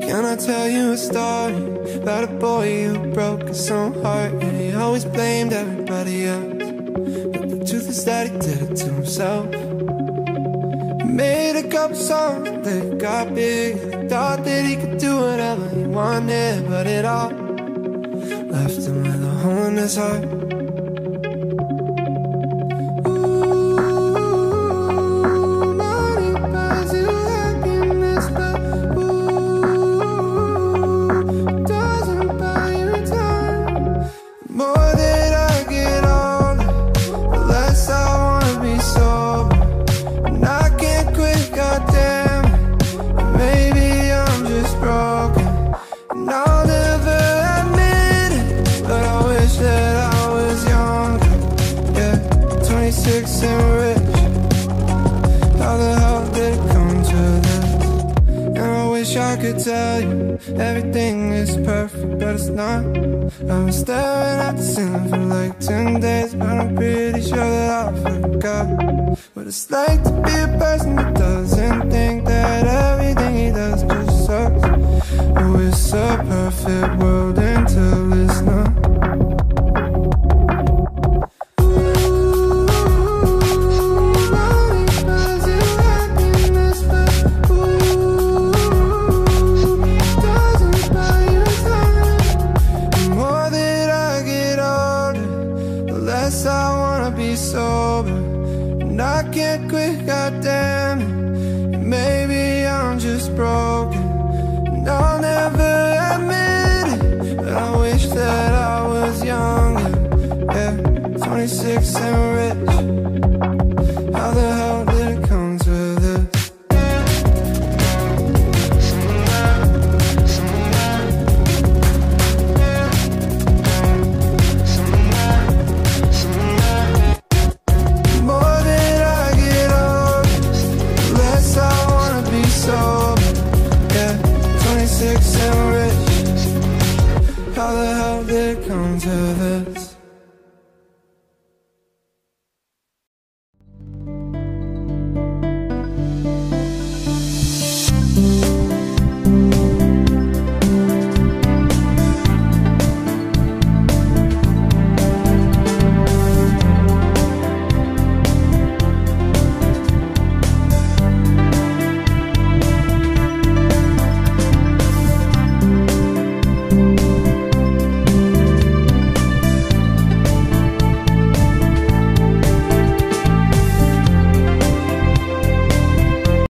Can I tell you a story about a boy who broke his own heart? And he always blamed everybody else, but the truth is that he did it to himself. He made a couple songs that got big, and he thought that he could do whatever he wanted, but it all left him with a hole in his heart. Tell you everything is perfect, but it's not. I was staring at the ceiling for like 10 days, but I'm pretty sure that I forgot what it's like to be a person that doesn't think that everything he does just sucks. Oh, it's a perfect world until it's not. Broken, and I'll never admit it, but I wish that I was younger. Yeah, 26 and rich. How the hell did it come to this? The more that I get older, the less I wanna be sober. 26 and rich. How the hell did it come to this?